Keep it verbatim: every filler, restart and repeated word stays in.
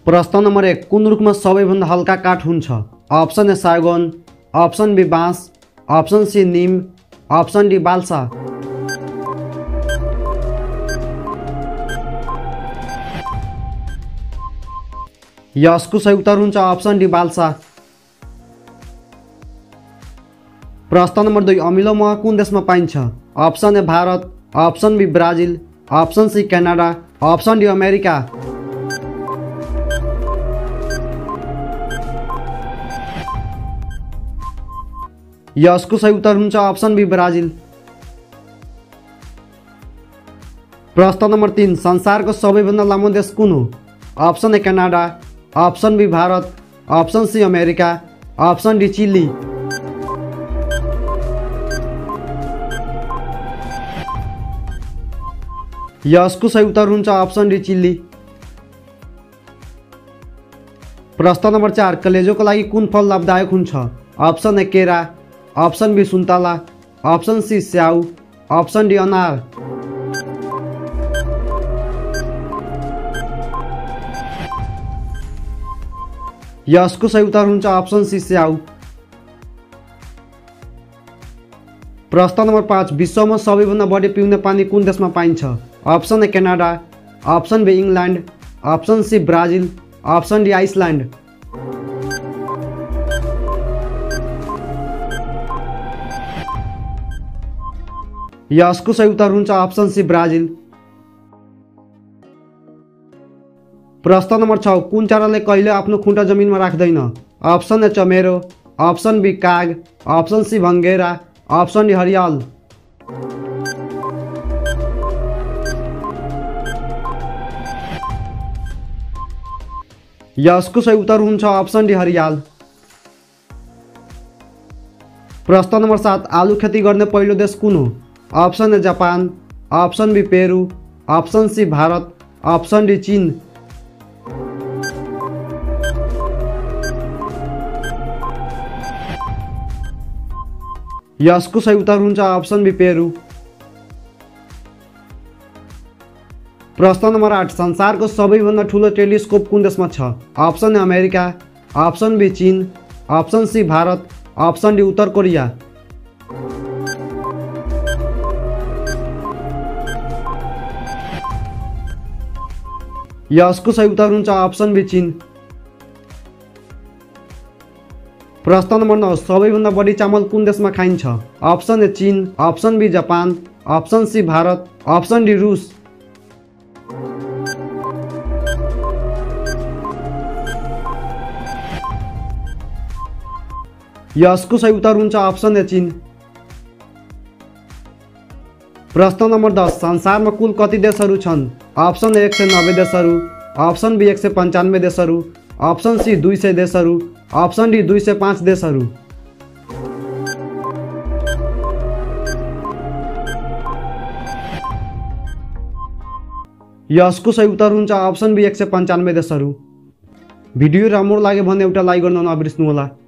प्रश्न नंबर एक कुन रुखमा सबैभन्दा हल्का काठ हुन्छ? ऑप्शन ए सागौन, ऑप्शन बी बाँस, ऑप्शन सी नीम, ऑप्शन डी बाल्सा। यसको सही उत्तर हुन्छ ऑप्शन डी बाल्सा। प्रश्न नंबर दुई अमिलो मह कुन देशमा पाइन्छ? Option A Bharat, option B Brazil, option C Canada, option D America. यसको सही उत्तर हुन्छ ऑप्शन बी ब्राजिल। प्रश्न नंबर तीन संसारको सबैभन्दा लामो देश कुन हो? Option A Canada, option B Bharat, option C America, option D Chile. यसको सही उत्तर हुन्छ ऑप्शन डी चिली। प्रश्न नंबर चार कलेजोको लागि कुन फल लाभदायक हुन्छ? ऑप्शन ए केरा, ऑप्शन बी सुन्तला, ऑप्शन सी स्याउ, ऑप्शन डी अनार। यसको सही उत्तर हुन्छ ऑप्शन सी स्याउ। प्रश्न नंबर पाँच विश्वमा सबैभन्दा बढी पिउने पानी कुन देशमा पाइन्छ? Option A Canada, option B England, option C Brazil, option D Iceland. यसको सही उत्तर हुन्छ ऑप्शन सी ब्राजिल। प्रश्न नंबर छ कुन चराले कहिले आफ्नो खुट्टा जमिनमा राख्दैन? ऑप्शन ए चमेरो, ऑप्शन बी काग, ऑप्शन सी भंगेरा, ऑप्शन डी हरियाल। यसको सही उत्तर हुन्छ ऑप्शन डी हरियाल। प्रश्न नंबर सात आलू खेती गर्ने पहिलो देश कुन हो? Option A Japan, option B Peru, option C Bharat, option D चीन। यसको सही उत्तर हुन्छ ऑप्शन बी पेरू। प्रश्न नंबर आठ संसारको सबैभन्दा ठुलो टेलिस्कोप कुन देशमा छ? Option A America, option B चीन, option C Bharat, option D उत्तर कोरिया। यसको सही उत्तर हुन्छ ऑप्शन बी चीन। प्रश्न नंबर नौ सबैभन्दा बढी चामल कुन देशमा खाइन्छ? ऑप्शन ए चीन, option B Japan, option C Bharat, option D रूस। यसको सही उत्तर हुन्छ ऑप्शन ए चीन। प्रश्न नंबर दस संसारमा कुल कति देशहरू छन्? ऑप्शन ए एक सय नब्बे देशहरू, ऑप्शन बी एक सय पन्चानब्बे देशहरू, ऑप्शन सी दुई सय देशहरू, ऑप्शन डी दुई सय पाँच देशहरू। यसको सही उत्तर हुन्छ ऑप्शन बी एक सय पन्चानब्बे देशहरू। भिडियो राम्रो लाग्यो भने एउटा लाइक गर्न नबिर्सनु होला।